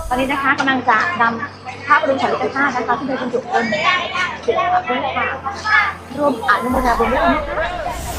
ตอนนี้นะคะกำลังจะนำภาพรวมของลิขชาตินะคะที่โดยคุณจุกคนเสียงด้วยค่ะร่วมอนุโมทนาบุญด้วยนะคะ